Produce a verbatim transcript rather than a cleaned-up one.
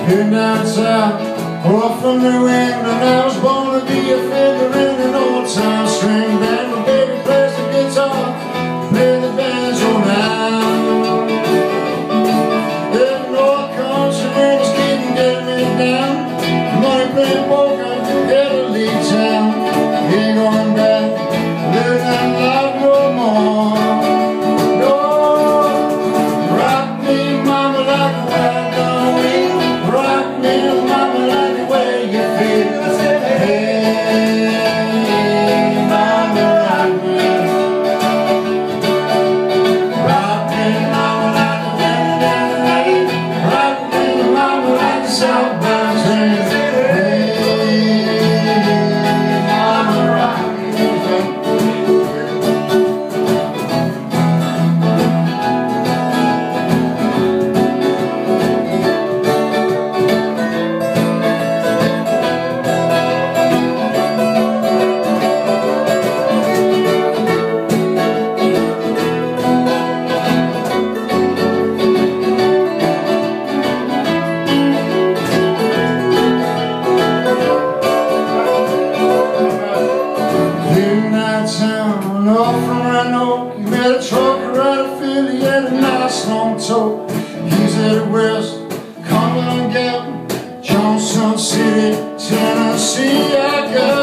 Here down south, off from New England, I was born to be a figure in an old-time string band. My baby plays the guitar, play the banjo now. If North Country niggas keep getting me down, money playing poker, Italy town. Ain't going back, live that life no more. No, rock me, mama, like a wild gun wing. Rock me, mama, like the way you feel. Hey, mama, rock me. Rock me, mama, like the wind in the rain. Rock me, mama, like the southbound train. Off from Roanoke, you met a trucker right of Philly, he had a nice long toe. He's headed west, Cumberland Gap, Johnson City, Tennessee. I got